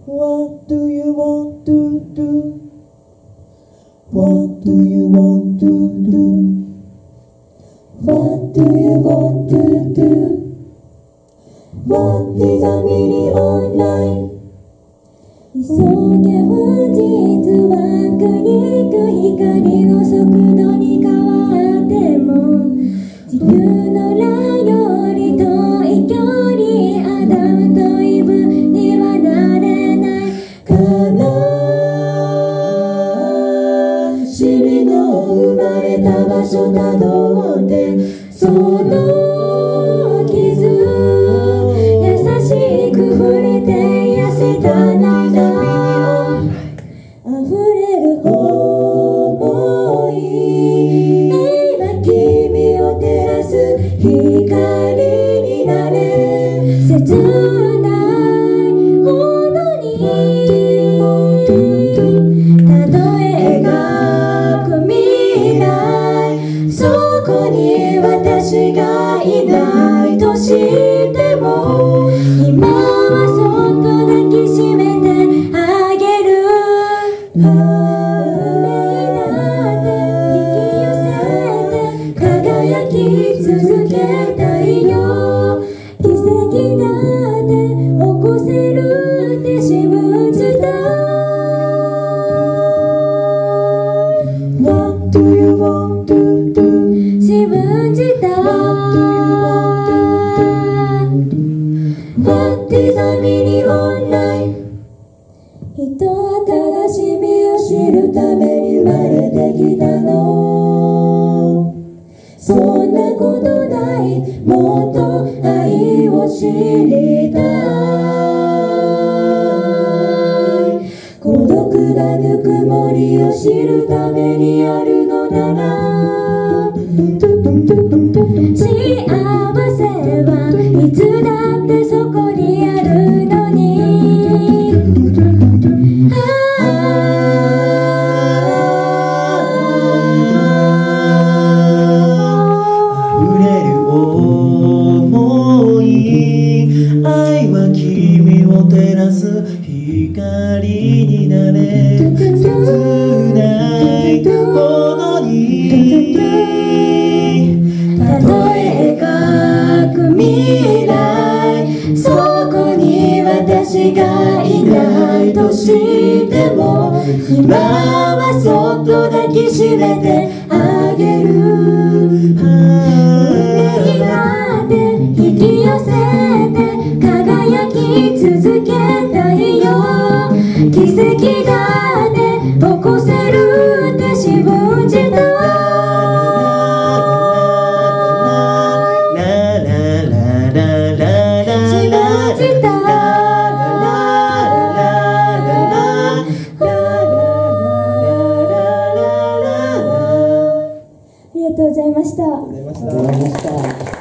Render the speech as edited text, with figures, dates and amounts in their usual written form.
What do you want to do? What do you want to do? What do you want to do? What is a mini online? 急げは実は苦肉光の速度に変わっても地球のラより遠い距離アダムとイブにはなれない悲しみの生まれた場所たどってその傷優しく触れて痩せた涙溢れる想い愛は君を照らす光になれ切ないほどにたとえ描く未来そこに私がいないとしても今はそっと抱きしめてあげる夢だって引き寄せて輝き続けたいよ奇跡だって起こせるって信じたWhat do you want to do? 信じたWhat is a mini online? 人は悲しみを知るために生まれてきたのそんなことないもっと愛を知りたい孤独がぬくもりを知るためにあるのなら幸せはいつだってそこにあるのに溢れる想い愛は君を照らす光になれ切ないほどにたとえ描く未来そこに私がいないとしても今はそっと抱きしめてあげる海だって引き寄せて輝き続けたいよ奇跡だって起こせるって信じたありがとうございました。